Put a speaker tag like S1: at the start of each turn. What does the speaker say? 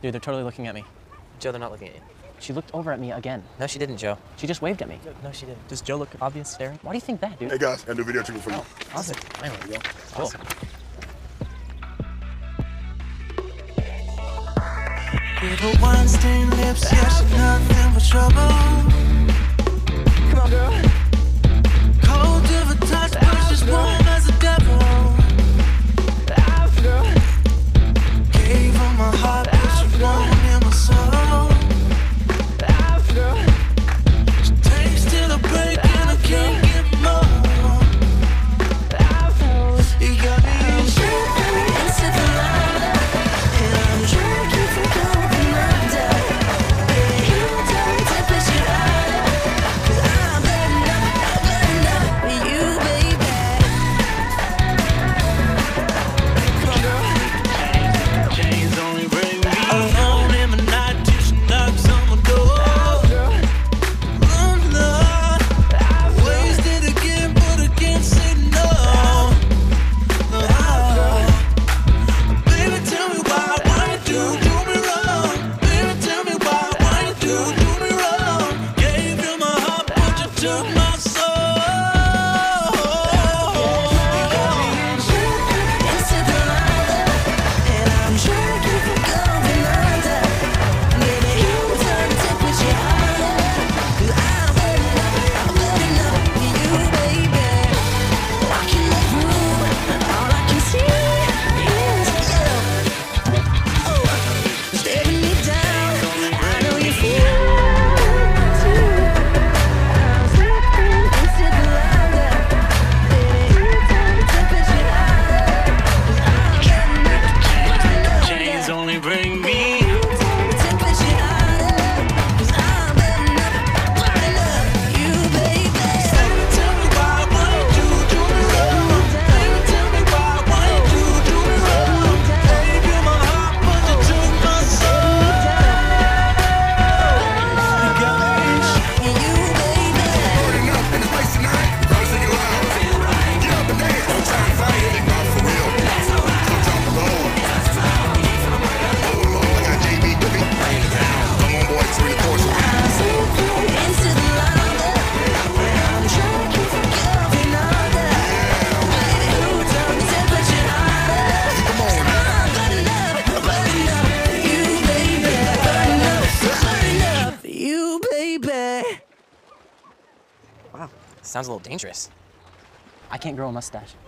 S1: Dude, they're totally looking at me.
S2: Joe, they're not looking at you.
S1: She looked over at me again.
S2: No, she didn't, Joe.
S1: She just waved at me.
S2: No, she didn't.
S1: Does Joe look obvious staring? Why do you think that, dude?
S3: Hey guys, got a new video treatment for you.
S1: Awesome. Finally. Cool.
S4: With her wine-stained lips, yeah, she's nothing but trouble.
S1: Come on, girl.
S4: Cold to the touch, but she's warm as a devil.
S1: Girl.
S4: Gave her my heart, but she won't hear my soul.
S1: Girl.
S4: She takes till I break and I can't get more. You got me in into the light, and I'm drinking from going under. Baby, you don't take this shit out, 'cause I'm burning up for you, baby. Come on, girl. Chains only bring me alone in the night till she knocks on my door. Oh Lord, wasted again, but I can't say no. Baby, tell me why you do me wrong? Baby, tell me why you do me wrong? Gave you my heart, but you took my soul. You got me into the light, and I'm drinking from going under. Baby, you turn the temperature higher, 'cause I'm burning up for you, baby. Walking the room, all I can see is you. Staring me down, I know you feel it too. I'm slipping into the light, baby, you turn the temperature higher, 'cause I'm burning up. Chains only bring me. You turn the temperature higher, 'cause I'm burning up you, baby. Tell me why you do me wrong? Baby, tell me why you do me wrong? Gave you my heart, but you took my soul. You got me in you, baby.
S3: Burning up in the place tonight. Gotta sing it loud. Get up and dance. No time to fight. Not for real. Come drop the low. Oh Lord, I got JB with me. Come on, boy, it's really course.
S4: I'm slipping into the light, and I'm drinking from going under. Baby, you turn the temperature higher.
S3: Come on now.
S4: I'm burning up you, baby. Burning up you, baby.
S2: Wow, sounds a little dangerous.
S1: I can't grow a mustache.